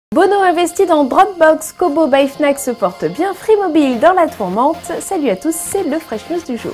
Bono investi dans Dropbox, Kobo by Fnac se porte bien, Free Mobile dans la tourmente. Salut à tous, c'est le Fresh News du jour.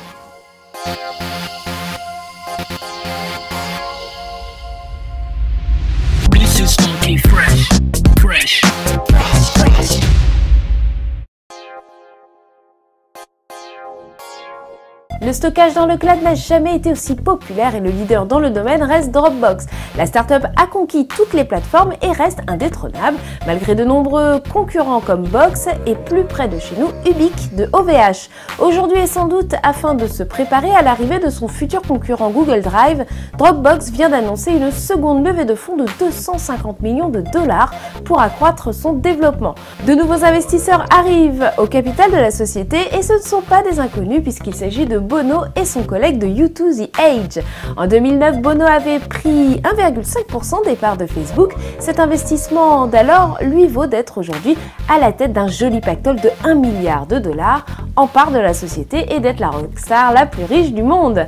Le stockage dans le cloud n'a jamais été aussi populaire et le leader dans le domaine reste Dropbox. La startup a conquis toutes les plateformes et reste indétrônable, malgré de nombreux concurrents comme Box et plus près de chez nous, Ubique de OVH. Aujourd'hui et sans doute afin de se préparer à l'arrivée de son futur concurrent Google Drive, Dropbox vient d'annoncer une seconde levée de fonds de 250 millions de dollars pour accroître son développement. De nouveaux investisseurs arrivent au capital de la société et ce ne sont pas des inconnus puisqu'il s'agit de Bono et son collègue de U2 The Age. En 2009, Bono avait pris 1,5% des parts de Facebook. Cet investissement d'alors lui vaut d'être aujourd'hui à la tête d'un joli pactole de 1 milliard de dollars en part de la société et d'être la rockstar la plus riche du monde.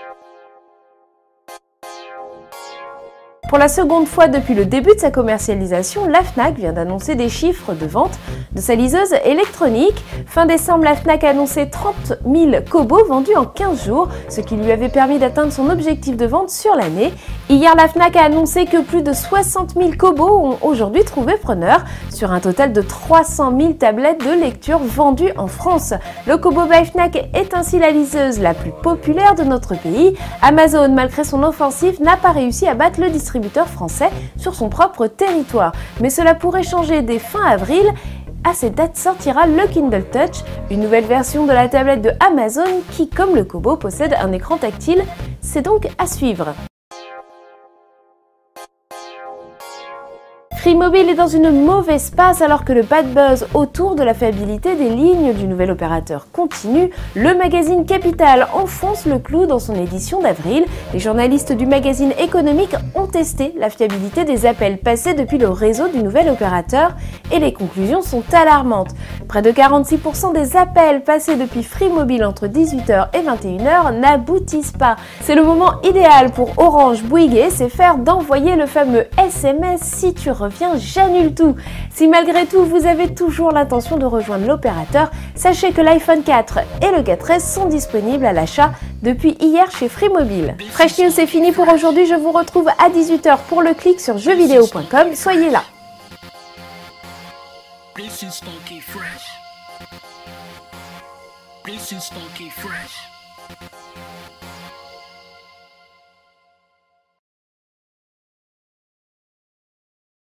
Pour la seconde fois depuis le début de sa commercialisation, la Fnac vient d'annoncer des chiffres de vente de sa liseuse électronique. Fin décembre, la Fnac a annoncé 30 000 Kobo vendus en 15 jours, ce qui lui avait permis d'atteindre son objectif de vente sur l'année. Hier, la Fnac a annoncé que plus de 60 000 Kobo ont aujourd'hui trouvé preneur, sur un total de 300 000 tablettes de lecture vendues en France. Le Kobo by Fnac est ainsi la liseuse la plus populaire de notre pays. Amazon, malgré son offensive, n'a pas réussi à battre le distributeur français sur son propre territoire. Mais cela pourrait changer dès fin avril. À cette date sortira le Kindle Touch, une nouvelle version de la tablette de Amazon qui, comme le Kobo, possède un écran tactile. C'est donc à suivre. Free Mobile est dans une mauvaise passe alors que le bad buzz autour de la fiabilité des lignes du nouvel opérateur continue. Le magazine Capital enfonce le clou dans son édition d'avril. Les journalistes du magazine économique ont testé la fiabilité des appels passés depuis le réseau du nouvel opérateur et les conclusions sont alarmantes. Près de 46% des appels passés depuis Free Mobile entre 18h et 21h n'aboutissent pas. C'est le moment idéal pour Orange Bouygues, c'est faire d'envoyer le fameux SMS si tu reviens. J'annule tout. Si malgré tout vous avez toujours l'intention de rejoindre l'opérateur, sachez que l'iPhone 4 et le 4S sont disponibles à l'achat depuis hier chez Free Mobile. Fresh News c'est fini pour aujourd'hui, je vous retrouve à 18h pour le clic sur jeuxvideo.com, soyez là. This is funky fresh. This is funky fresh.